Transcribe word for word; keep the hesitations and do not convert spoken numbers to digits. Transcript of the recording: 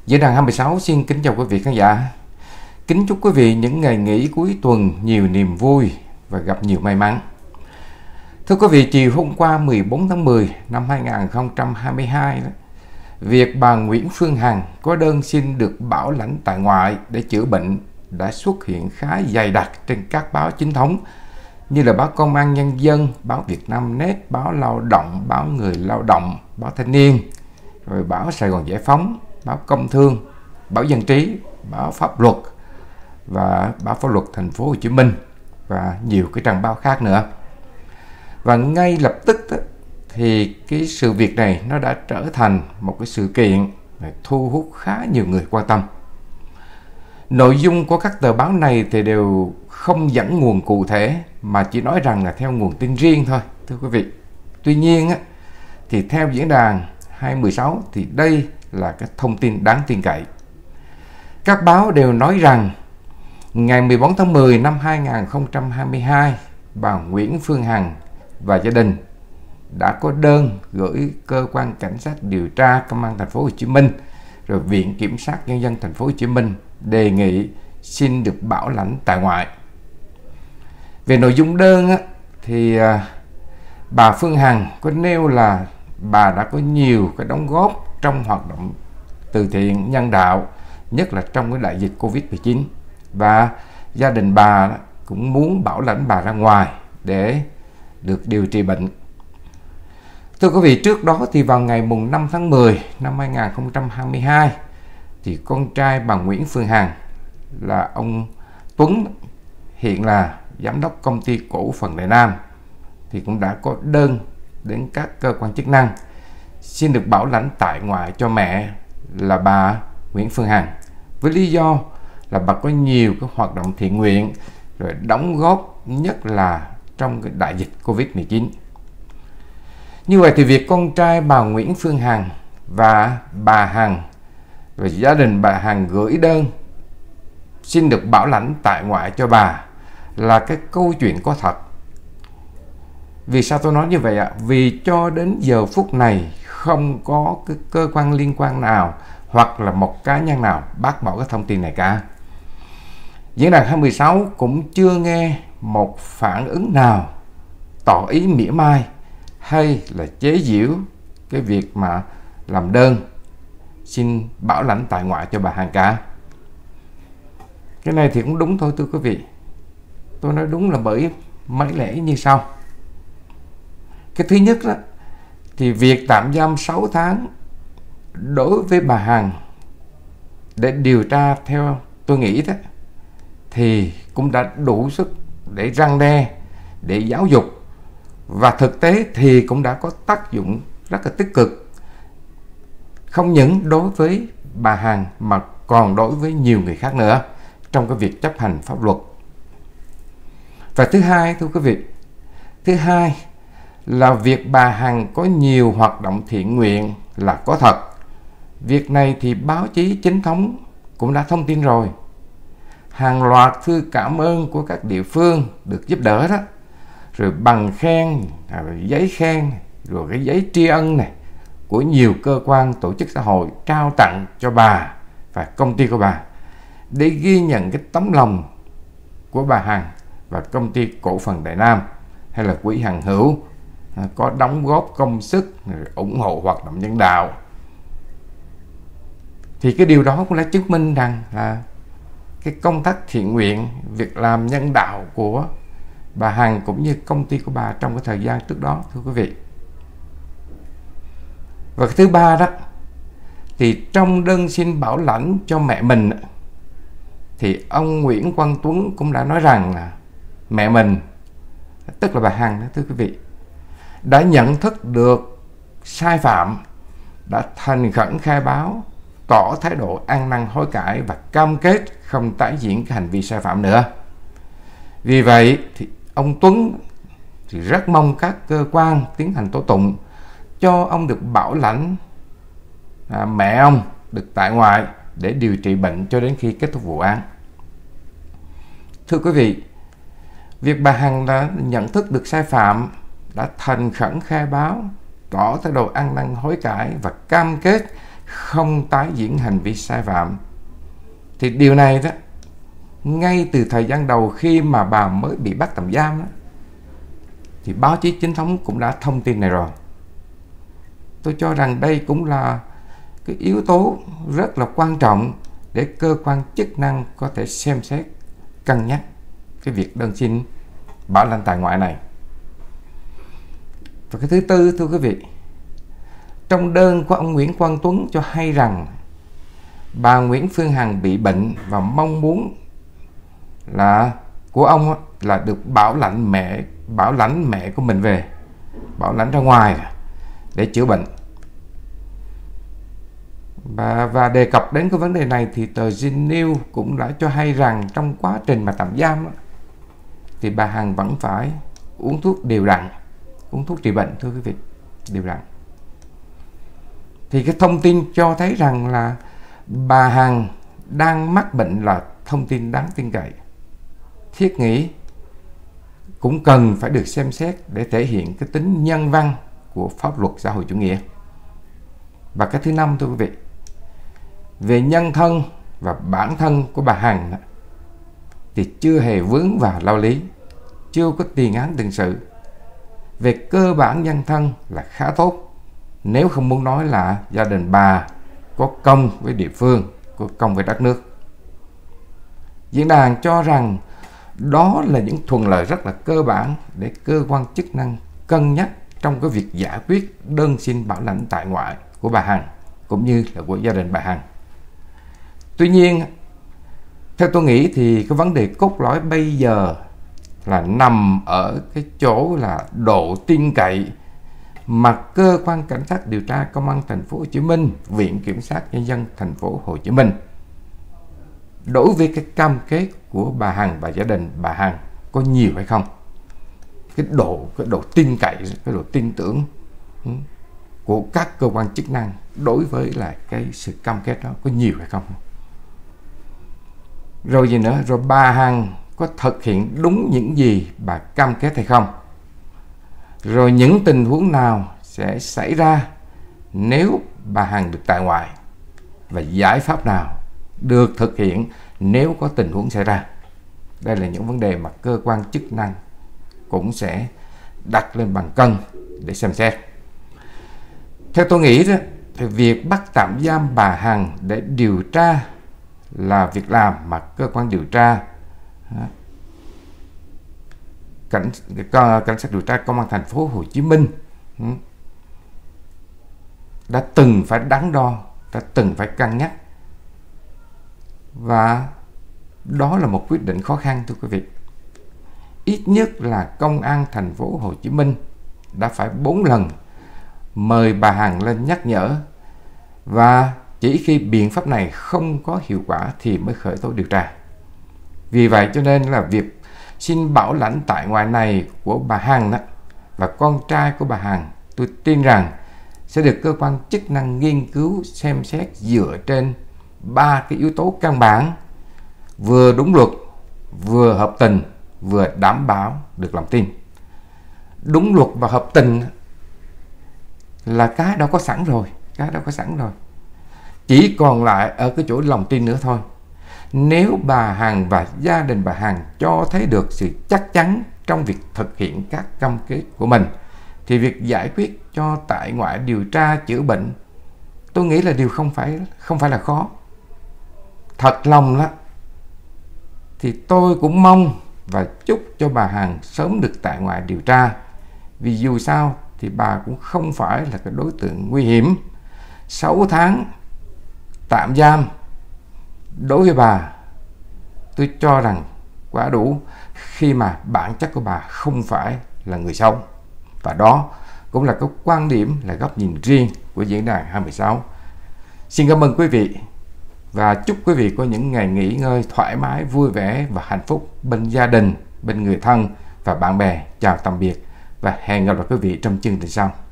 Diễn đàn hai mươi sáu xin kính chào quý vị khán giả. Kính chúc quý vị những ngày nghỉ cuối tuần nhiều niềm vui và gặp nhiều may mắn. Thưa quý vị, chiều hôm qua mười bốn tháng mười năm hai nghìn không trăm hai mươi hai, việc bà Nguyễn Phương Hằng có đơn xin được bảo lãnh tại ngoại để chữa bệnh đã xuất hiện khá dày đặc trên các báo chính thống như là báo Công an Nhân dân, báo Việt Nam Net, báo Lao động, báo Người Lao động, báo Thanh niên, rồi báo Sài Gòn Giải phóng, báo Công thương, báo Dân trí, báo Pháp luật và báo Pháp luật Thành phố Hồ Chí Minh và nhiều cái trang báo khác nữa. Và ngay lập tức đó, thì cái sự việc này nó đã trở thành một cái sự kiện thu hút khá nhiều người quan tâm. Nội dung của các tờ báo này thì đều không dẫn nguồn cụ thể mà chỉ nói rằng là theo nguồn tin riêng thôi, thưa quý vị. Tuy nhiên á, thì theo diễn đàn hai mươi sáu thì đây là cái thông tin đáng tin cậy. Các báo đều nói rằng ngày mười bốn tháng mười năm hai nghìn không trăm hai mươi hai, bà Nguyễn Phương Hằng và gia đình đã có đơn gửi cơ quan cảnh sát điều tra Công an Thành phố Hồ Chí Minh, rồi Viện Kiểm sát Nhân dân Thành phố Hồ Chí Minh đề nghị xin được bảo lãnh tại ngoại. Về nội dung đơn á, thì à, bà Phương Hằng có nêu là bà đã có nhiều cái đóng góp trong hoạt động từ thiện nhân đạo, nhất là trong cái đại dịch Covid mười chín, và gia đình bà cũng muốn bảo lãnh bà ra ngoài để được điều trị bệnh. Thưa quý vị, trước đó thì vào ngày mùng năm tháng mười năm hai nghìn không trăm hai mươi hai thì con trai bà Nguyễn Phương Hằng là ông Tuấn, hiện là giám đốc công ty cổ phần Đại Nam, thì cũng đã có đơn đến các cơ quan chức năng xin được bảo lãnh tại ngoại cho mẹ là bà Nguyễn Phương Hằng, với lý do là bà có nhiều cái hoạt động thiện nguyện rồi đóng góp nhất là trong cái đại dịch Covid mười chín. Như vậy thì việc con trai bà Nguyễn Phương Hằng và bà Hằng và gia đình bà Hằng gửi đơn xin được bảo lãnh tại ngoại cho bà là cái câu chuyện có thật. Vì sao tôi nói như vậy ạ? Vì cho đến giờ phút này không có cái cơ quan liên quan nào hoặc là một cá nhân nào bác bỏ cái thông tin này cả. Diễn đàn hai mươi sáu cũng chưa nghe một phản ứng nào tỏ ý mỉa mai hay là chế giễu cái việc mà làm đơn xin bảo lãnh tại ngoại cho bà Hằng cả. Cái này thì cũng đúng thôi thưa quý vị. Tôi nói đúng là bởi mấy lẽ như sau. Cái thứ nhất đó, thì việc tạm giam sáu tháng đối với bà Hằng để điều tra theo tôi nghĩ đó thì cũng đã đủ sức để răn đe, để giáo dục, và thực tế thì cũng đã có tác dụng rất là tích cực, không những đối với bà Hằng mà còn đối với nhiều người khác nữa trong cái việc chấp hành pháp luật. Và thứ hai thưa quý vị, thứ hai là việc bà Hằng có nhiều hoạt động thiện nguyện là có thật. Việc này thì báo chí chính thống cũng đã thông tin rồi. Hàng loạt thư cảm ơn của các địa phương được giúp đỡ đó, rồi bằng khen, rồi giấy khen, rồi cái giấy tri ân này của nhiều cơ quan tổ chức xã hội trao tặng cho bà và công ty của bà để ghi nhận cái tấm lòng của bà Hằng và công ty cổ phần Đại Nam hay là quỹ Hằng Hữu có đóng góp công sức ủng hộ hoạt động nhân đạo. Thì cái điều đó cũng đã chứng minh rằng là cái công tác thiện nguyện, việc làm nhân đạo của bà Hằng cũng như công ty của bà trong cái thời gian trước đó, thưa quý vị. Và cái thứ ba đó, thì trong đơn xin bảo lãnh cho mẹ mình thì ông Nguyễn Quang Tuấn cũng đã nói rằng là mẹ mình, tức là bà Hằng đó, thưa quý vị, đã nhận thức được sai phạm, đã thành khẩn khai báo, tỏ thái độ ăn năn hối cải và cam kết không tái diễn cái hành vi sai phạm nữa. Vì vậy thì ông Tuấn thì rất mong các cơ quan tiến hành tố tụng cho ông được bảo lãnh à, mẹ ông được tại ngoại để điều trị bệnh cho đến khi kết thúc vụ án. Thưa quý vị, việc bà Hằng đã nhận thức được sai phạm, đã thành khẩn khai báo, tỏ thái độ ăn năn hối cải và cam kết không tái diễn hành vi sai phạm. Thì điều này đó, ngay từ thời gian đầu khi mà bà mới bị bắt tạm giam đó, thì báo chí chính thống cũng đã thông tin này rồi. Tôi cho rằng đây cũng là cái yếu tố rất là quan trọng để cơ quan chức năng có thể xem xét, cân nhắc cái việc đơn xin bảo lãnh tại ngoại này. Và cái thứ tư, thưa quý vị, trong đơn của ông Nguyễn Quang Tuấn cho hay rằng bà Nguyễn Phương Hằng bị bệnh và mong muốn là của ông là được bảo lãnh mẹ bảo lãnh mẹ của mình về, bảo lãnh ra ngoài để chữa bệnh. Và, và đề cập đến cái vấn đề này thì tờ Zin News cũng đã cho hay rằng trong quá trình mà tạm giam đó, thì bà Hằng vẫn phải uống thuốc đều đặn, uống thuốc trị bệnh, thưa quý vị, đều đặn. Thì cái thông tin cho thấy rằng là bà Hằng đang mắc bệnh là thông tin đáng tin cậy, thiết nghĩ cũng cần phải được xem xét để thể hiện cái tính nhân văn của pháp luật xã hội chủ nghĩa. Và cái thứ năm, thưa quý vị, về nhân thân và bản thân của bà Hằng thì chưa hề vướng vào lao lý, chưa có tiền án tiền sự. Về cơ bản nhân thân là khá tốt, nếu không muốn nói là gia đình bà có công với địa phương, có công với đất nước. Diễn đàn cho rằng đó là những thuận lợi rất là cơ bản để cơ quan chức năng cân nhắc trong cái việc giải quyết đơn xin bảo lãnh tại ngoại của bà Hằng cũng như là của gia đình bà Hằng. Tuy nhiên, theo tôi nghĩ thì cái vấn đề cốt lõi bây giờ là nằm ở cái chỗ là độ tin cậy mà cơ quan cảnh sát điều tra công an thành phố Hồ Chí Minh, Viện Kiểm sát Nhân dân thành phố Hồ Chí Minh đối với cái cam kết của bà Hằng và gia đình bà Hằng có nhiều hay không. Cái độ cái độ tin cậy, cái độ tin tưởng của các cơ quan chức năng đối với lại cái sự cam kết đó có nhiều hay không. Rồi gì nữa, rồi bà Hằng có thực hiện đúng những gì bà cam kết hay không. Rồi những tình huống nào sẽ xảy ra nếu bà Hằng được tại ngoại, và giải pháp nào được thực hiện nếu có tình huống xảy ra. Đây là những vấn đề mà cơ quan chức năng cũng sẽ đặt lên bàn cân để xem xét. Theo tôi nghĩ đó, thì việc bắt tạm giam bà Hằng để điều tra là việc làm mà cơ quan điều tra cảnh cảnh sát điều tra công an thành phố Hồ Chí Minh đã từng phải đắn đo, đã từng phải cân nhắc, và đó là một quyết định khó khăn, thưa quý vị. Ít nhất là công an thành phố Hồ Chí Minh đã phải bốn lần mời bà Hằng lên nhắc nhở, và chỉ khi biện pháp này không có hiệu quả thì mới khởi tố điều tra. Vì vậy cho nên là việc xin bảo lãnh tại ngoại này của bà Hằng đó và con trai của bà Hằng, tôi tin rằng sẽ được cơ quan chức năng nghiên cứu xem xét dựa trên ba cái yếu tố căn bản: vừa đúng luật, vừa hợp tình, vừa đảm bảo được lòng tin. Đúng luật và hợp tình là cái đó có sẵn rồi, cái đó có sẵn rồi. Chỉ còn lại ở cái chỗ lòng tin nữa thôi. Nếu bà Hằng và gia đình bà Hằng cho thấy được sự chắc chắn trong việc thực hiện các cam kết của mình, thì việc giải quyết cho tại ngoại điều tra chữa bệnh, tôi nghĩ là điều không phải không phải là khó. Thật lòng đó, thì tôi cũng mong và chúc cho bà Hằng sớm được tại ngoại điều tra. Vì dù sao thì bà cũng không phải là cái đối tượng nguy hiểm. sáu tháng tạm giam đối với bà, tôi cho rằng quá đủ, khi mà bản chất của bà không phải là người xấu. Và đó cũng là cái quan điểm, là góc nhìn riêng của Diễn đàn hai mươi sáu. Xin cảm ơn quý vị và chúc quý vị có những ngày nghỉ ngơi thoải mái, vui vẻ và hạnh phúc bên gia đình, bên người thân và bạn bè. Chào tạm biệt và hẹn gặp lại quý vị trong chương trình sau.